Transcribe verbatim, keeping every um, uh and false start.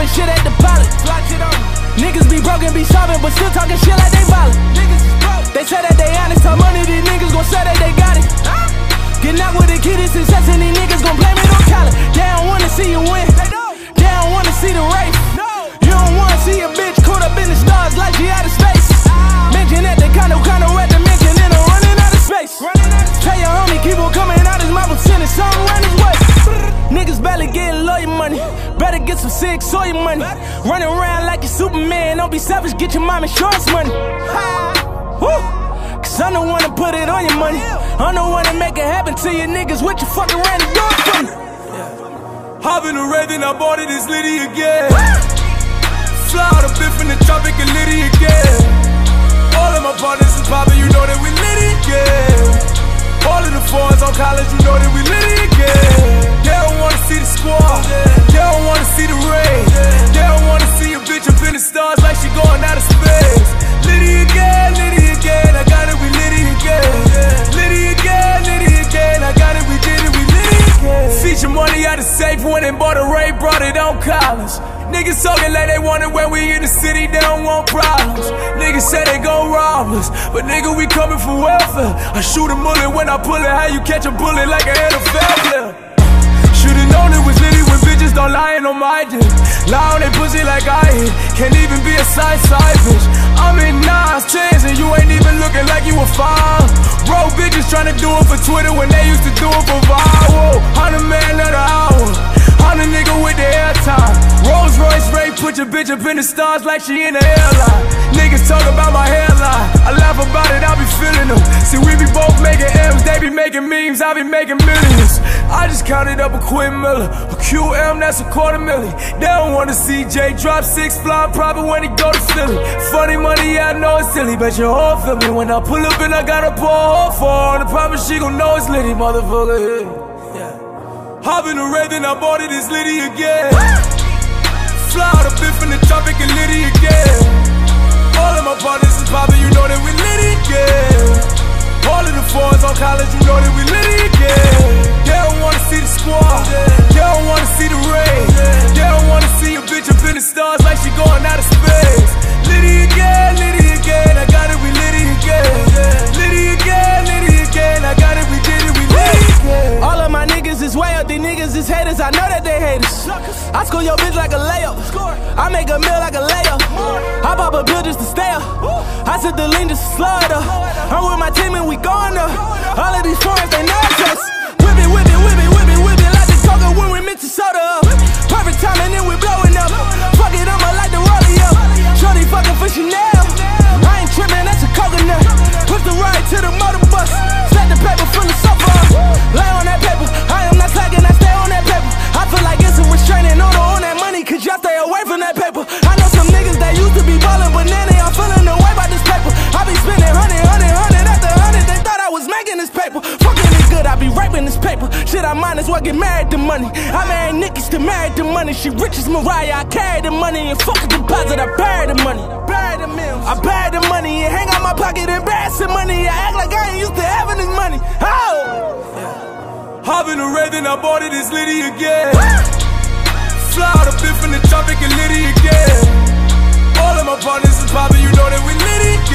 dropping shit at the pilot. Niggas be broken, be sobbing, but still talking shit like they violent. They say that they honest, talk money, these niggas gon' say that they got it. Getting out with the kid is success and these niggas gon' blame it on college. They don't wanna see you win, they don't wanna see the race. You don't wanna see a bitch caught up in the stars like she out of space. Mention that they kinda kinda at the mention and I'm running out of space. Tell your homie keep on coming out his mouth and sending something around his way. Niggas barely getting lawyer money, better get some sick soil money. Running around like you Superman, don't be selfish, get your mom insurance money. Woo! Cause I'm the one to put it on your money. I'm the one to make it happen to you niggas. What you fucking ran the door for me? Hop in the red, then I bought it, it's Litty again. Fly out a bit from the tropic and Litty again. All of my partners is poppin', you know that we Litty again. All of the fours on college, you know that we Litty again. They don't wanna see the squad, they don't wanna see the rain. They don't wanna see a bitch up in the stars like she going out of space. Litty again, Litty again, I got it, we Litty again. Litty again, Litty again, I got it, we did it, we Litty again. Feature money out of safe, went and bought a Ray, brought it on college. Niggas talking like they want it when we in the city, they don't want problems. Niggas say they gon' rob us, but nigga we coming for welfare. I shoot a bullet when I pull it, how you catch a bullet like an N F L player? Should've known it was Litty when bitches don't lie on my dick. Lie on they pussy like I hit, can't even be a side side bitch. I'm in nines, tens, and you ain't even looking like you a five. Bro, bitches tryna do it for Twitter when they used to do it for viral. I'm the man of the hour, I'm the nigga with the airtime. Rolls Royce Ray, put your bitch up in the stars like she in the airline. Niggas talk about my hairline, I laugh about it, I be feeling them. See, we be both making M's, they be making memes, I be making millions. I just counted up a Quinn Miller, a Q M, that's a quarter million. They don't wanna see Jay drop six, flying private when he go to Philly. Funny money, yeah, I know it's silly, but your whole feel me. When I pull up and I gotta pour a hole for her, and I promise she gon' know it's Litty, motherfucker, yeah. Hop in the red, then I bought it, it's Litty again. Fly out a bit from the tropic and Litty again. All of my partners is poppin', you know that we Litty again. All of the fours on college, you know that we Litty again. They don't wanna see the squad, they don't wanna see the rain. They don't wanna see a bitch up in the stars like she going out of space. Litty again, Litty again, I got it, we Litty again. Litty again, Litty again, I got it, we did it, we Litty again. All of my niggas is way up, these niggas is haters, I know that they haters. I score your bitch like a layup, I make a meal like a layup. I pop a pill just to stay up, I said the lean just to slow it up. I'm with my team and we going up. All of these foreigns, they know us. Whip it, whip it, whip it, whip it, whip it like the coca when we mix the soda up. Perfect time and then we blowing up. Fuck it, I'ma like the rollie up. Shorty fucking for Chanel, I ain't tripping, that's a coconut. Push the ride to the motor bus, stack the paper full of sofa. Lay on that paper, I am not slacking, I stay on that paper. I feel like it's a restraining order on that money, cause y'all stay away from that paper. I know some niggas that used to be ballin', but now they all feeling the way by this paper. I be spending hundred, hundred, hundred after hundred, they thought I was making this paper. Fucking it good, I be raping this paper. Shit, I might as well get married to money. I married Nikki, still married to money. She rich as Mariah, I carry the money. And fuck a deposit, I bury the money. Bury the mills, I bury the money. And hang out my pocket, embarrassing money. I act like I ain't used to having this money. Oh! Hop in the red, then I bought it, it's Litty again. Fly out a bit from the tropic and Litty again. All of my partners is poppin', you know that we Litty again.